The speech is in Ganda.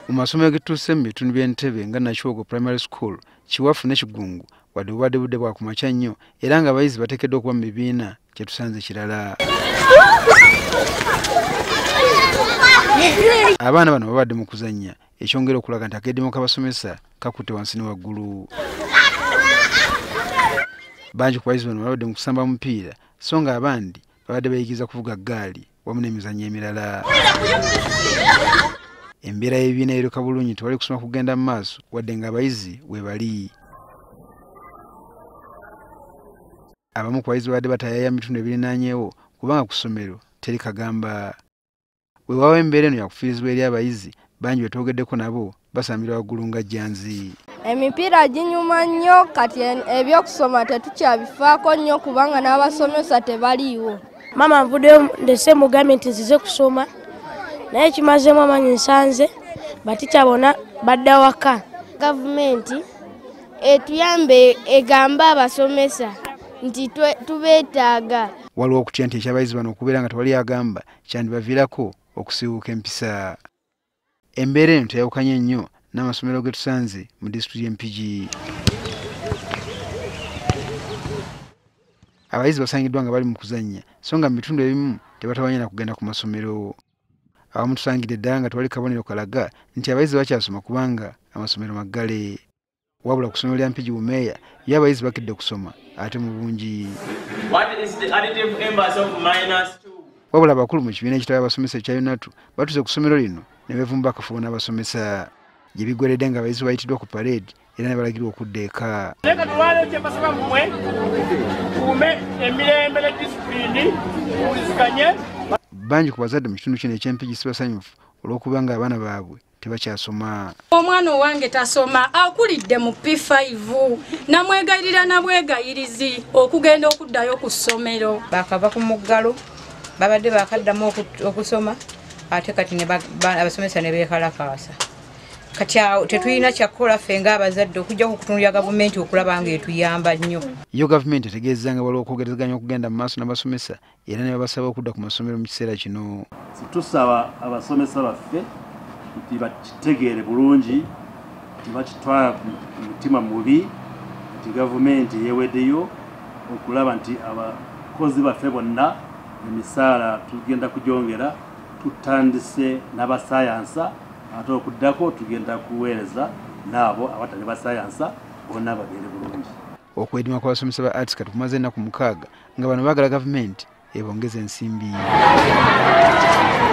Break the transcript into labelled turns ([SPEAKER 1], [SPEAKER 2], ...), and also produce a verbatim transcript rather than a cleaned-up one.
[SPEAKER 1] Mu masomero getuuse mu bitundu by'Entebbe nga Nakyogo Primary School, Kiwafu ne Kigungu wadde bubadde budde bwa ku makya nnyo era ng'abayizi bateekeddwa okuba mu bibiina kye tusanze kirala. Abaana bano babadde mu kuzannya ekyongera okulaga nti akeediimo k'abasomesa kakutte wansi ne waggulu. Bangi ku bayizi bano babadde mu kusamba mupiira so nga abandi babadde bayigiriza kuvuga ggaali wamu n'emizannyo emirala. Embeera y'ebibiina eruka bulungi tewali kusoma kugenda mu maaso wadde ng'abayizi we bali. Abamu ku bayizi babadde bataayaayaa mu bitundu ebirinaanyeewo kubanga ku ssomero teri kagamba. Weewaawo embeera eno yakufiirizibwa eri abayizi bangi be twogeddeko nabo basambira waggulu nga jjanzi.
[SPEAKER 2] Emipiira ginyuma nnyo kati ebyokusoma tetukyabifaako nnyo kubanga n'abasomesa tebaliiwo.
[SPEAKER 3] Mama nvuddeyo ndese mugambye nti nzize kusoma naye kimazeemu amaanyi nsanze batica bonna badda waka.
[SPEAKER 4] Gavumenti etuyambe egamba abasomesa nti tubeetaaga.
[SPEAKER 1] Waliwo okutya nti ekyabayizi bano okubeera nga tewali agamba kyandibaviirako okusiiwuuka empisa. Embeera eno teyawukanye nnyo n'amasomero ge tusanze mu disitulikiti y'e Mpigi. Abayizi basangiddwa nga bali mu kuzannya so nga mu bitundu ebimu tebatawanya na kugenda ku masomero. Abamu tusangidde ddala nga tewali kabonero kalaga nti abayizi bakyasoma kubanga amasomero maggale. Wabula ku ssomero lya Mpigi Bumeeya yo abayizi bakidde kusoma ate mu bungi. Wabula abakulu mu kibiina ekitabo abasomesa ekya UNATU batuze ku ssomero lino ne beevumba akafubo n'abasomesa gye biggweredde nga abayizi bayitiddwa ku parade era ne balagirwa okudda eka.
[SPEAKER 5] Leka tulwaleero kye basaba mmwe tukuume emirembe ne disipulini muwuliziganye.
[SPEAKER 1] Bangi ku bazadde mu kitundu kino eky'Empigi si basanyufu olw'okuba nga abaana baabwe tebakyasoma.
[SPEAKER 6] Omwana owange tasoma akulidde mu P five namwegayirira na bwegayirizi okugenda okuddayo ku ssomero.
[SPEAKER 7] Bakava ku muggalo babadde bakaddamu okusoma ate kati abasomesa ne beekalakaasa. Kati awo tetulina kyakukola ffe ng'abazadde okujjako kutunulira gavumenti okulaba nga etuyamba nnyo.
[SPEAKER 1] Yo gavumenti etegeezezza nga waliwo okwogerezeganya okugenda mu maaso n'abasomesa era ne babasaba okudda ku masomero mu kiseera kino.
[SPEAKER 8] Tusaba abasomesa baffe nti bakitegeere bulungi nti bakitwala ku mutima mubi nti gavumenti yeeweddeyo okulaba nti abakozi baffe bonna emisaala tugenda kugyongera tutandise n'abasayansa ate okuddako tugenda kuweereza n'abo abatali basayansa bonna babeere bulungi.
[SPEAKER 1] Okwediima kw'abasomesa ba arts kati kumaze ennaku mukaaga nga bano baagala gavumenti ebongeze ensimbi.